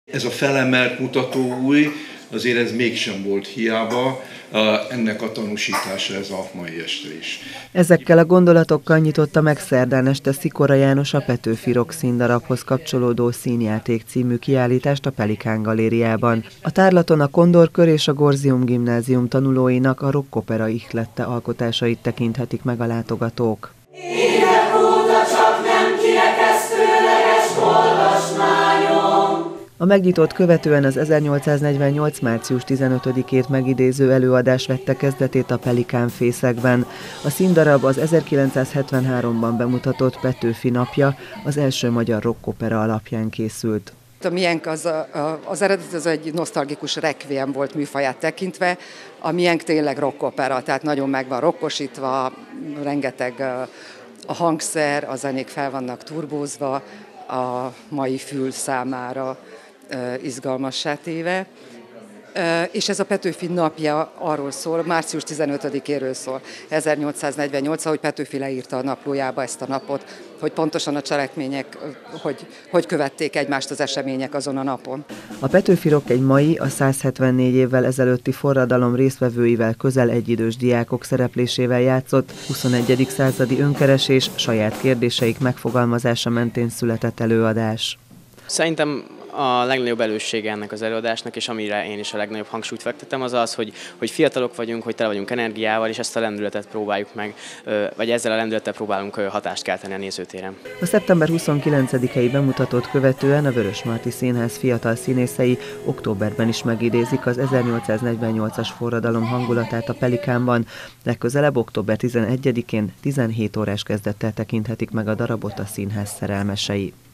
Ez a felemelt mutatóúj, azért ez mégsem volt hiába, ennek a tanúsítása ez a mai este is. Ezekkel a gondolatokkal nyitotta meg szerdán este Szikora János a Petőfi Rock színdarabhoz kapcsolódó Színjáték című kiállítást a Pelikán galériában. A tárlaton a Kondorkör és a Gorzium gimnázium tanulóinak a rockopera ihlette alkotásait tekinthetik meg a látogatók. Évek óta csak nem kirekesztőleges olvasmányom. A megnyitót követően az 1848. március 15-ét megidéző előadás vette kezdetét a Pelikán fészekben. A színdarab az 1973-ban bemutatott Petőfi napja, az első magyar rockopera alapján készült. A miénk az eredet az egy nosztalgikus requiem volt műfaját tekintve, a miénk tényleg rockopera, tehát nagyon meg van rokkosítva, rengeteg a hangszer, a zenék fel vannak turbózva, a mai fül számára izgalmassá téve. És ez a Petőfi napja arról szól, március 15-éről szól, 1848, ahogy Petőfi leírta a naplójába ezt a napot, hogy pontosan a cselekmények, hogy követték egymást az események azon a napon. A Petőfi Rock egy mai, a 174 évvel ezelőtti forradalom résztvevőivel közel egyidős diákok szereplésével játszott, 21. századi önkeresés, saját kérdéseik megfogalmazása mentén született előadás. Szerintem a legnagyobb erőssége ennek az előadásnak, és amire én is a legnagyobb hangsúlyt fektetem, az az, hogy fiatalok vagyunk, hogy tele vagyunk energiával, és ezt a lendületet próbáljuk meg, vagy ezzel a lendülettel próbálunk hatást kelteni a nézőtéren. A szeptember 29-i bemutatót követően a Vörösmarty Színház fiatal színészei októberben is megidézik az 1848-as forradalom hangulatát a Pelikánban, legközelebb október 11-én 17 órás kezdettel tekinthetik meg a darabot a színház szerelmesei.